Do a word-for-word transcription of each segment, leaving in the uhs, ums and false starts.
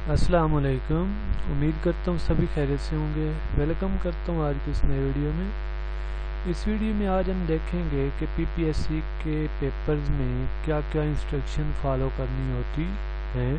अस्सलाम वालेकुम। उम्मीद करता हूँ सभी खैरियत से होंगे। वेलकम करता हूँ आज की इस नए वीडियो में। इस वीडियो में आज हम देखेंगे कि पीपीएससी के पेपर्स में क्या क्या इंस्ट्रक्शन फॉलो करनी होती हैं,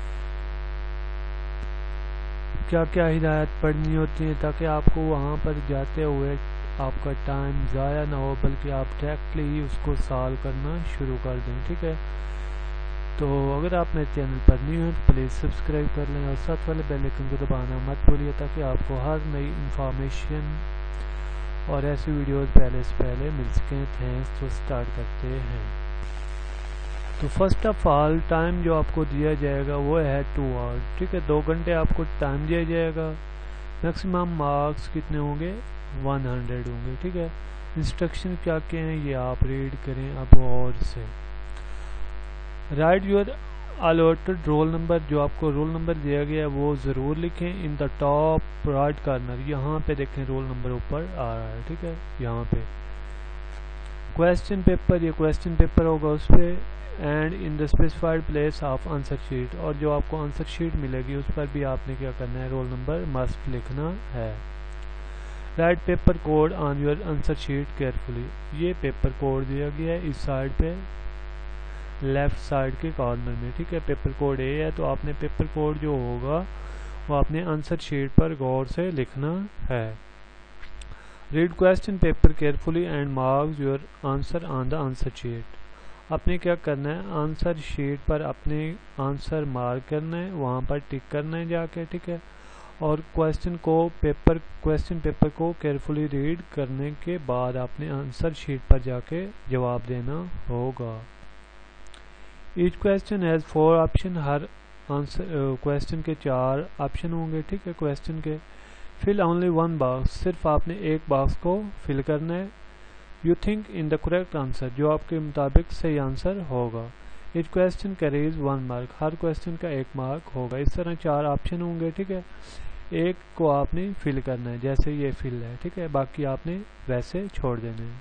क्या क्या हिदायत पढ़नी होती हैं, ताकि आपको वहाँ पर जाते हुए आपका टाइम ज़ाया ना हो, बल्कि आप डायरेक्टली ही उसको सॉल्व करना शुरू कर दें। ठीक है, तो अगर आप मेरे चैनल पर न्यू हैं तो प्लीज़ सब्सक्राइब कर लें और साथ वाले बेल आइकन को दबाना मत भूलिए, ताकि आपको हर नई इंफॉर्मेशन और ऐसी वीडियोस पहले से पहले मिल सकें। थैंक्स। तो स्टार्ट करते हैं। तो फर्स्ट ऑफ ऑल टाइम जो आपको दिया जाएगा वो है टू आवर्स। ठीक है, दो घंटे आपको टाइम दिया जाएगा। मैक्सिमम मार्क्स कितने होंगे? वन हंड्रेड होंगे। ठीक है, इंस्ट्रक्शन क्या क्या हैं ये आप रीड करें अब और से। Write your allotted roll number, जो आपको रोल नंबर दिया गया है वो ज़रूर लिखें in the top right corner. यहाँ पे देखें रोल नंबर ऊपर आ रहा है। ठीक है, यहाँ पे क्वेश्चन पेपर, ये क्वेश्चन पेपर होगा उस पर, and in the specified place of answer sheet, और जो आपको आंसर शीट मिलेगी उस पर भी आपने क्या करना है, रोल नंबर मस्ट लिखना है। Write paper code on your answer sheet carefully, ये पेपर कोड दिया गया है इस साइड पे लेफ्ट साइड के कॉर्नर में। ठीक है, पेपर कोड ए है, तो आपने पेपर कोड जो होगा वो आपने आंसर शीट पर गौर से लिखना है। Read question paper carefully and marks your answer on the answer sheet. आपने क्या करना है, आंसर शीट पर अपने आंसर मार्क करना है, वहाँ पर टिक करना है जाके। ठीक है, और क्वेश्चन को पेपर क्वेश्चन पेपर को केयरफुली रीड करने के बाद आपने आंसर शीट पर जाके जवाब देना होगा। Each question has four option, हर आंसर क्वेश्चन के चार ऑप्शन होंगे। ठीक है, क्वेश्चन के फिल ओनली वन बॉक्स, सिर्फ आपने एक बॉक्स को फिल करना है। You think in the correct answer, जो आपके मुताबिक सही आंसर होगा। Each question carries one mark, हर क्वेश्चन का एक मार्क होगा। इस तरह चार ऑप्शन होंगे। ठीक है, एक को आपने फिल करना है, जैसे ये फिल है। ठीक है, बाकी आपने वैसे छोड़ देने हैं।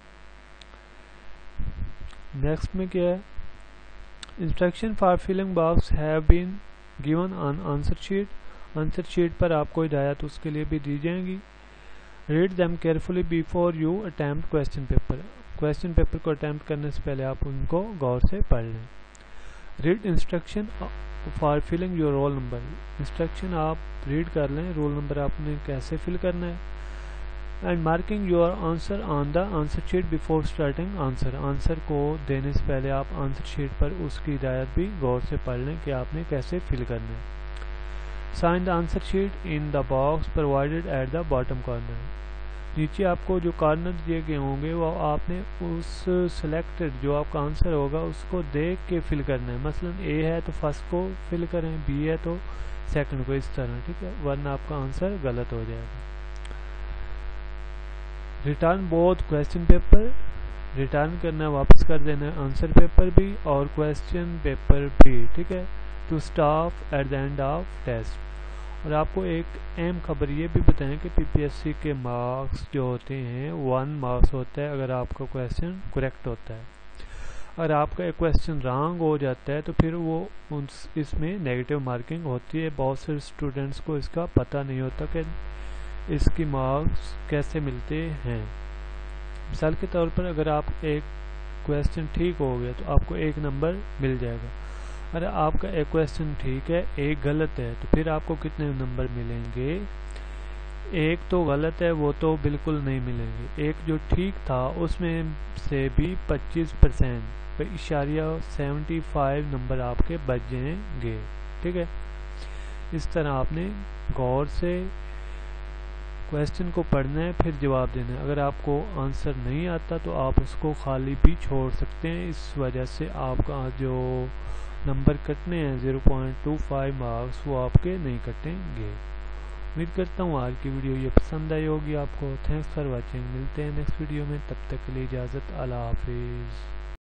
नेक्स्ट में क्या है, instruction for filling box have been given on answer sheet, answer sheet पर आपको हिदायत उसके लिए भी दी जाएंगी। Read them carefully before you attempt question paper, question paper को अटेम्प्ट करने से पहले आप उनको गौर से पढ़ लें। Read instruction for filling your roll number, instruction आप रीड कर लें, रोल नंबर आपने कैसे फिल करना है। And marking your answer on the answer sheet before starting answer, answer को देने से पहले आप आंसर शीट पर उसकी हिदायत भी गौर से पढ़ लें कि आपने कैसे फिल करना है। Sign the answer sheet in the box provided at the bottom corner, नीचे आपको जो कॉर्नर दिए गए होंगे वो आपने उस सिलेक्टेड जो आपका आंसर होगा उसको देख के फिल करना है। मसलन ए है तो फर्स्ट को फिल करें, बी है तो सेकंड को, इस तरह। ठीक है, वरना आपका आंसर गलत हो जाएगा। Return both question paper, return करना वापस कर देना आंसर पेपर भी और क्वेश्चन पेपर भी। ठीक है, to staff at the end of test. और आपको एक अहम खबर ये भी बताएं कि पीपीएससी के मार्क्स जो होते हैं वन मार्क्स होता है अगर आपका क्वेश्चन करेक्ट होता है। अगर आपका एक क्वेश्चन रॉन्ग हो जाता है तो फिर वो उस इसमें नेगेटिव मार्किंग होती है। बहुत से स्टूडेंट्स को इसका पता नहीं होता कि इसकी मार्क्स कैसे मिलते हैं। मिसाल के तौर पर अगर आप एक क्वेश्चन ठीक हो गया तो आपको एक नंबर मिल जाएगा। अगर आपका एक क्वेश्चन ठीक है, एक गलत है, तो फिर आपको कितने नंबर मिलेंगे? एक तो गलत है वो तो बिल्कुल नहीं मिलेंगे, एक जो ठीक था उसमें से भी पच्चीस परसेंट इशारिया सेवेंटी फाइव नंबर आपके बच जाएंगे। ठीक है, इस तरह आपने गौर से क्वेश्चन को पढ़ना है, फिर जवाब देना है। अगर आपको आंसर नहीं आता तो आप उसको खाली भी छोड़ सकते हैं, इस वजह से आपका जो नंबर कटने हैं zero point two five marks वो आपके नहीं कटेंगे। उम्मीद करता हूँ आज की वीडियो ये पसंद आई होगी आपको। थैंक्स फॉर वॉचिंग, मिलते हैं नेक्स्ट वीडियो में, तब तक के लिए इजाज़त, अल्लाह हाफिज़।